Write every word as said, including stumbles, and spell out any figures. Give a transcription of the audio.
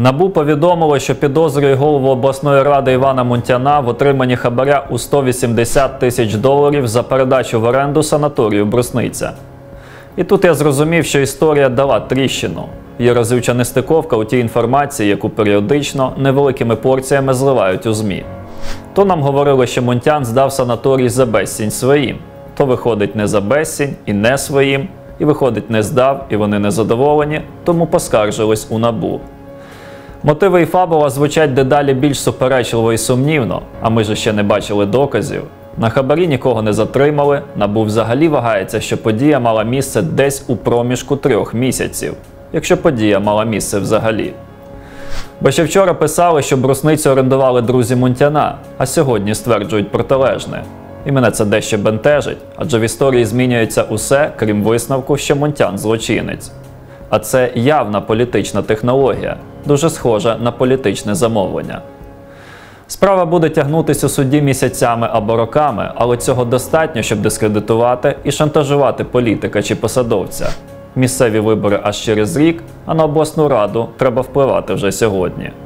НАБУ повідомило, що підозрює голову обласної ради Івана Мунтяна в отриманні хабаря у сто вісімдесят тисяч доларів за передачу в оренду санаторію «Брусниця». І тут я зрозумів, що історія дала тріщину. Є разюча нестиковка у тій інформації, яку періодично невеликими порціями зливають у ЗМІ. То нам говорили, що Мунтян здав санаторій за безцінь своїм, то виходить не за безцінь і не своїм, і виходить не здав, і вони незадоволені, тому поскаржились у НАБУ. Мотиви і фабула звучать дедалі більш суперечливо і сумнівно, а ми ж ще не бачили доказів. На хабарі нікого не затримали, НАБУ взагалі вагається, що подія мала місце десь у проміжку трьох місяців, якщо подія мала місце взагалі. Бо ще вчора писали, що Брусницю орендували друзі Мунтяна, а сьогодні стверджують протилежне. І мене це дещо бентежить, адже в історії змінюється усе, крім висновку, що Мунтян злочинець. А це явна політична технологія, дуже схожа на політичне замовлення. Справа буде тягнутись у суді місяцями або роками, але цього достатньо, щоб дискредитувати і шантажувати політика чи посадовця. Місцеві вибори аж через рік, а на обласну раду треба впливати вже сьогодні.